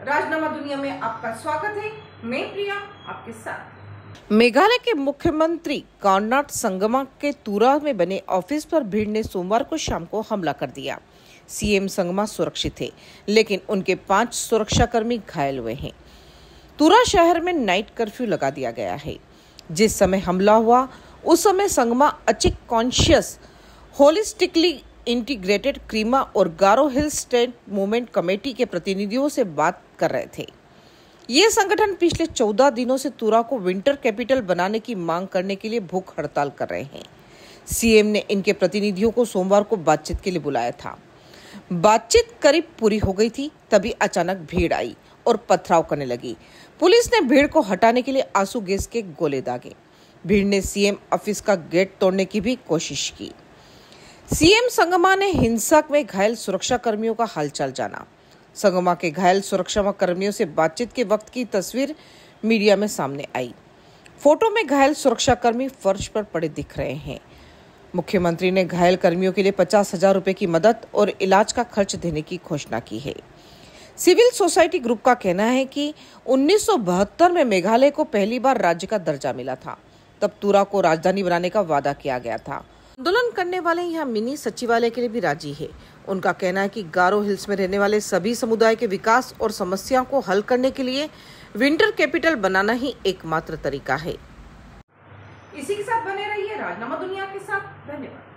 राजनामा दुनिया में आपका स्वागत है। मैं प्रिया आपके साथ। मेघालय के मुख्यमंत्री कॉनराड संगमा के तुरा में बने ऑफिस पर भीड़ ने सोमवार को शाम को हमला कर दिया। सीएम संगमा सुरक्षित थे, लेकिन उनके 5 सुरक्षाकर्मी घायल हुए हैं। तुरा शहर में नाइट कर्फ्यू लगा दिया गया है। जिस समय हमला हुआ उस समय Sangma Achik conscious holistically integrated Krima और Garo hill state movement committee के प्रतिनिधियों से बात कर रहे थे। ये संगठन पिछले 14 दिनों से तुरा को विंटर कैपिटल बनाने की मांग करने के लिए भूख हड़ताल कर रहे हैं। सीएम ने इनके प्रतिनिधियों को सोमवार को बातचीत के लिए बुलाया था। बातचीत करीब पूरी हो गई थी, तभी अचानक भीड़ आई और पथराव करने लगी। पुलिस ने भीड़ को हटाने के लिए आंसू गैस के गोले दागे। भीड़ ने सीएम ऑफिस का गेट तोड़ने की भी कोशिश की। सीएम संगमा ने हिंसा में घायल सुरक्षा कर्मियों का हालचाल जाना। संगमा के घायल सुरक्षा कर्मियों से बातचीत के वक्त की तस्वीर मीडिया में सामने आई। फोटो में घायल सुरक्षाकर्मी फर्श पर पड़े दिख रहे हैं। मुख्यमंत्री ने घायल कर्मियों के लिए 50,000 रुपए की मदद और इलाज का खर्च देने की घोषणा की है। सिविल सोसाइटी ग्रुप का कहना है कि 1972 में मेघालय को पहली बार राज्य का दर्जा मिला था। तब तुरा को राजधानी बनाने का वादा किया गया था। आंदोलन करने वाले यहाँ मिनी सचिवालय के लिए भी राजी है। उनका कहना है कि गारो हिल्स में रहने वाले सभी समुदाय के विकास और समस्याओं को हल करने के लिए विंटर कैपिटल बनाना ही एकमात्र तरीका है। इसी के साथ बने रहिए राजनामा दुनिया के साथ। धन्यवाद।